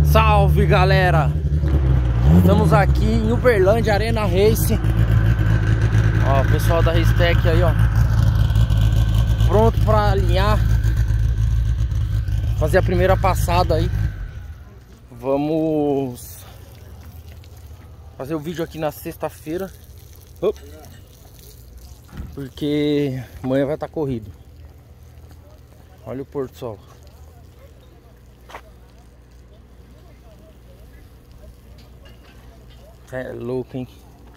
Salve, galera! Estamos aqui em Uberlândia, Arena Race. Ó, o pessoal da Racetech aí, ó, pronto para alinhar, fazer a primeira passada aí. Vamos fazer o vídeo aqui na sexta-feira, porque amanhã vai estar corrido. Olha o pôr do sol. É louco, hein?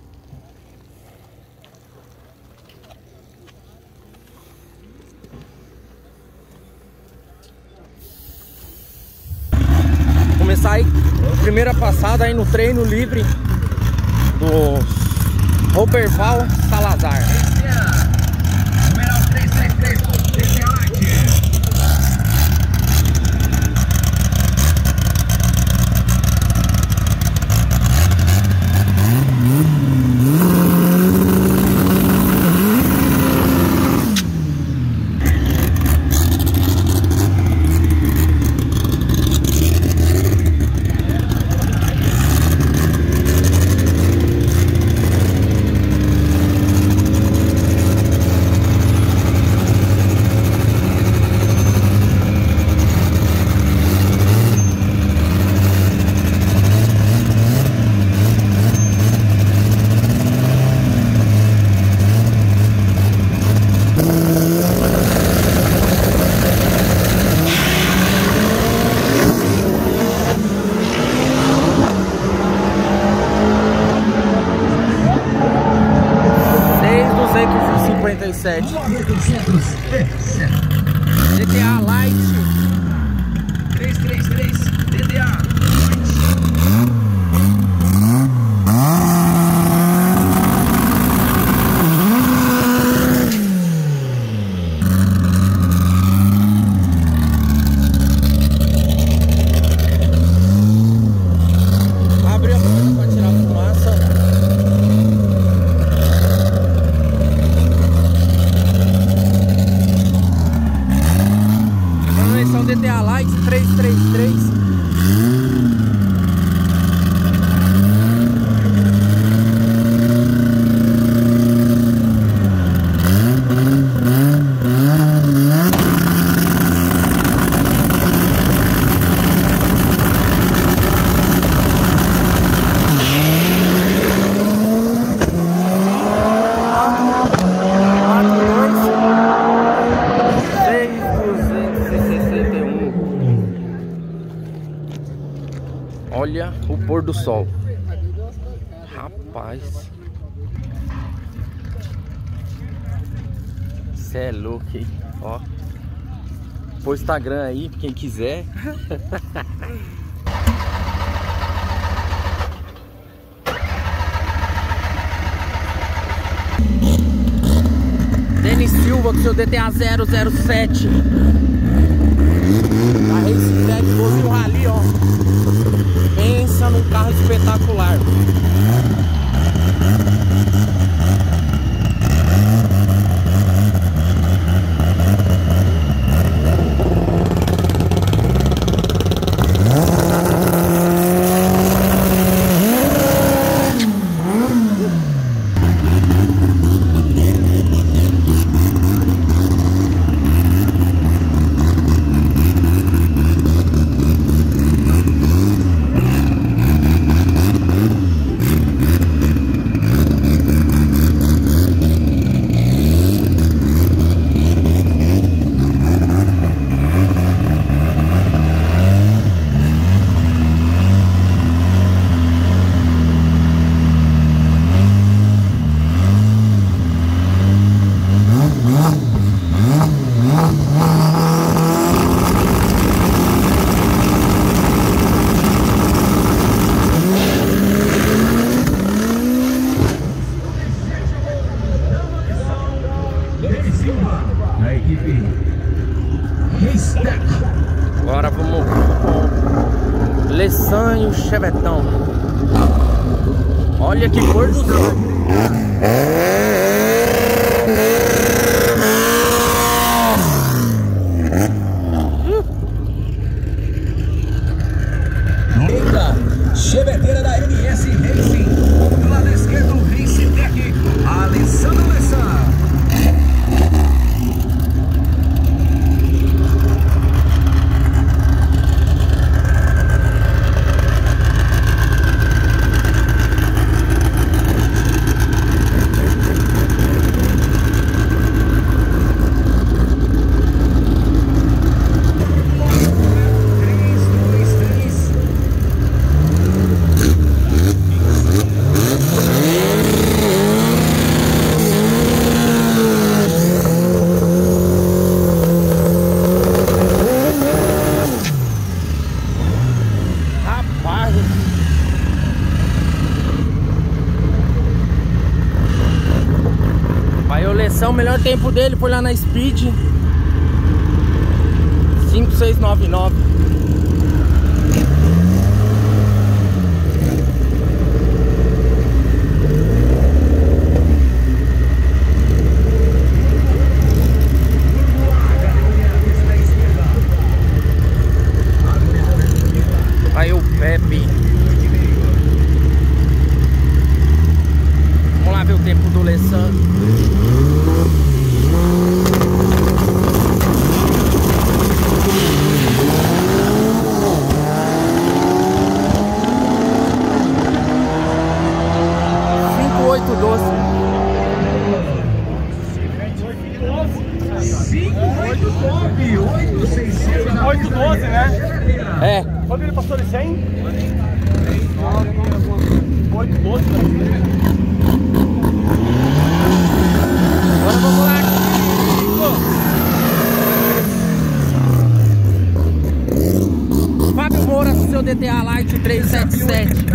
Começar aí, primeira passada aí no treino livre do Roberval Salazar. Numeral 333, DTA Light 333 DTA abre a porta para tirar a fumaça. DTA Light 333. Olha o pôr do sol, rapaz, cê é louco, hein? Ó, pôr Instagram aí, quem quiser. Denis Silva com seu DTA 007 da Racetech, fosse um rally, ó. Pensa num carro espetacular. Na equipe Racetech. Agora vamos com Lessanho Chevetão. Olha que cor do sol. O melhor tempo dele foi lá na Speed 5699. Aí o Pepe. Vamos lá ver o tempo do Alessandro. É. Quando ele passou de 100? 812. Agora vamos lá. Fábio Moura, seu DTA Light 377.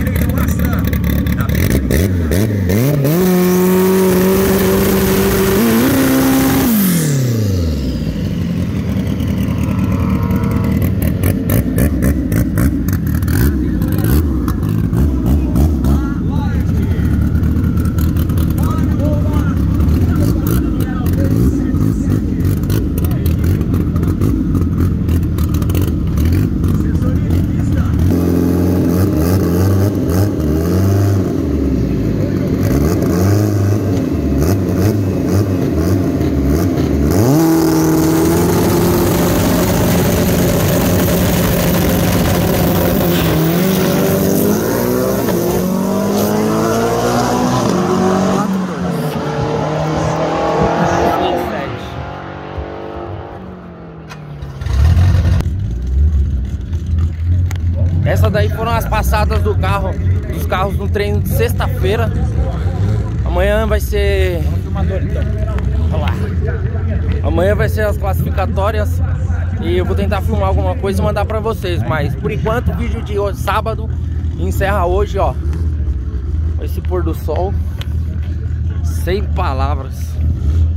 Essa daí foram as passadas dos carros no treino de sexta-feira. Amanhã vai ser... Olha lá. Amanhã vai ser as classificatórias e eu vou tentar filmar alguma coisa e mandar pra vocês. Mas por enquanto o vídeo de hoje, sábado, encerra hoje, ó. Esse pôr do sol. Sem palavras.